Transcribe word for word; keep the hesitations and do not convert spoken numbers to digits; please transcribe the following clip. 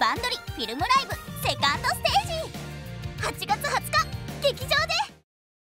バンドリフィルムライブセカンドステージはちがつはつか劇場で